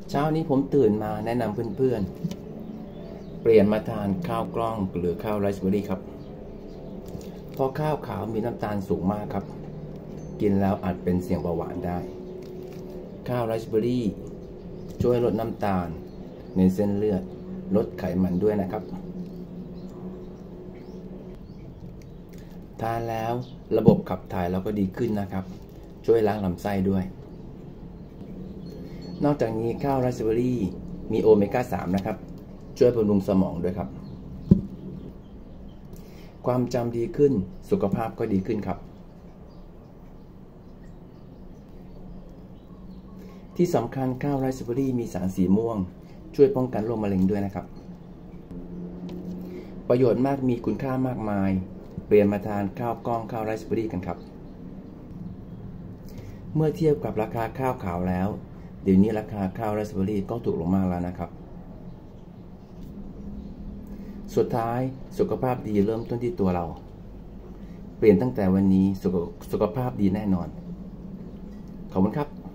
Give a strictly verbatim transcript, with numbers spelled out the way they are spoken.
เช้านี้ผมตื่นมาแนะนำเพื่อนๆเปลี่ยนมาทานข้าวกล้องหรือข้าวไรซ์เบอร์รี่ครับเพราะข้าวขาวมีน้ำตาลสูงมากครับกินแล้วอาจเป็นเสี่ยงเบาหวานได้ข้าวไรซ์เบอร์รี่ช่วยลดน้ำตาลในเส้นเลือดลดไขมันด้วยนะครับทานแล้วระบบขับถ่ายเราก็ดีขึ้นนะครับช่วยล้างลำไส้ด้วยนอกจากนี้ข้าวไรซ์เบอร์รี่มีโอเมก้าสามนะครับช่วยบำรุงสมองด้วยครับความจำดีขึ้นสุขภาพก็ดีขึ้นครับที่สำคัญข้าวไรซ์เบอร์รี่มีสารสีม่วงช่วยป้องกันโรคมะเร็งด้วยนะครับประโยชน์มากมีคุณค่ามากมายเปลี่ยนมาทานข้าวกล้องข้าวไรซ์เบอร์รี่กันครับเมื่อเทียบกับราคาข้าวขาวแล้วเดี๋ยวนี้ราคาข้าวไรซ์เบอร์รี่ก็ถูกลงมากแล้วนะครับสุดท้ายสุขภาพดีเริ่มต้นที่ตัวเราเปลี่ยนตั้งแต่วันนี้สุขสุขภาพดีแน่นอนขอบคุณครับ